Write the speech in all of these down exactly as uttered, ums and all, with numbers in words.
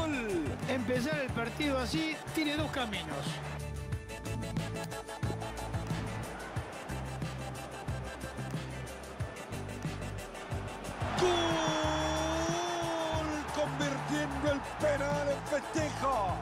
gol. Empezar el partido así tiene dos caminos. ¡Gol! Convirtiendo el penal en festejo.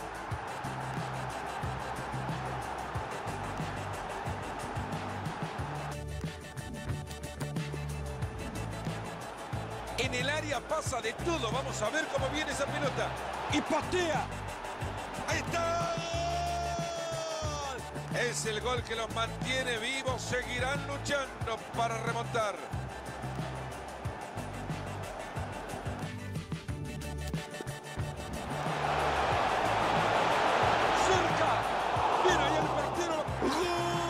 En el área pasa de todo. Vamos a ver cómo viene esa pelota. Y patea. ¡Ahí está! Es el gol que los mantiene vivos. Seguirán luchando para remontar. ¡Cerca! ¡Viene ahí el portero! ¡Gol!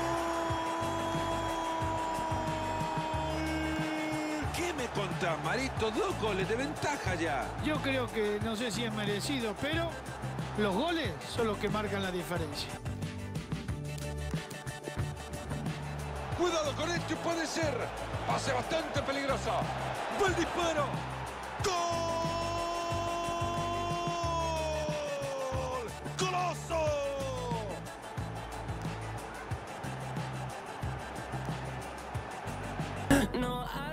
¿Qué me contás, Marito? Dos goles de ventaja ya. Yo creo que no sé si es merecido, pero los goles son los que marcan la diferencia. Cuidado con esto, puede ser. Pase bastante peligroso. ¡Va el disparo! ¡Gol! ¡Golazo! No, I